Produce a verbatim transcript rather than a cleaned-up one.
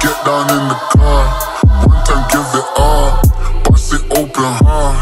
get down in the car. One time give it all, bust it open hard.